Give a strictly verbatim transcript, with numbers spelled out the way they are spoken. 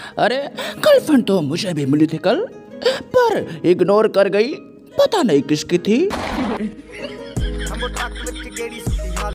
अरे गर्लफ्रेंड तो मुझे भी मिली थी कल, पर इग्नोर कर गई, पता नहीं किसकी थी।